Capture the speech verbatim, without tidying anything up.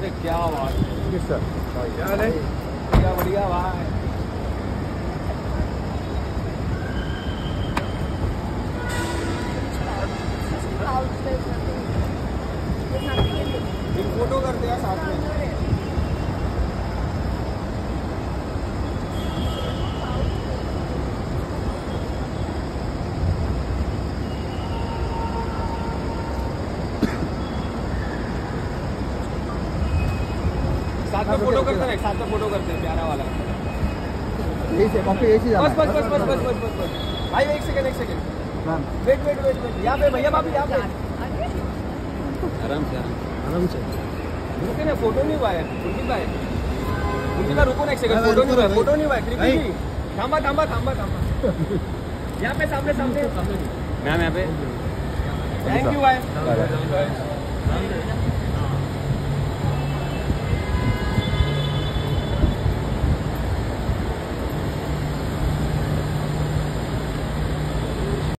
अरे क्या बात किस सर क्या है बढ़िया बढ़िया भाई एक फोटो करते हैं साथ में साथ में फोटो करते हैं साथ में फोटो करते हैं प्यारा वाला यही से कॉफी यही से बस बस बस बस बस बस बस बस भाई एक सेकंड एक second wait wait wait wait यहाँ पे भैया भाभी यहाँ पे आराम से आराम से रुके ना फोटो नहीं हुआ है उनकी का है उनकी का रुको ना एक सेकंड फोटो नहीं हुआ है फोटो नहीं हुआ है कृति जी थांबा थांबा थांबा थांबा यहाँ पे सामने सामने मैम यहाँ पे थैंक यू भाई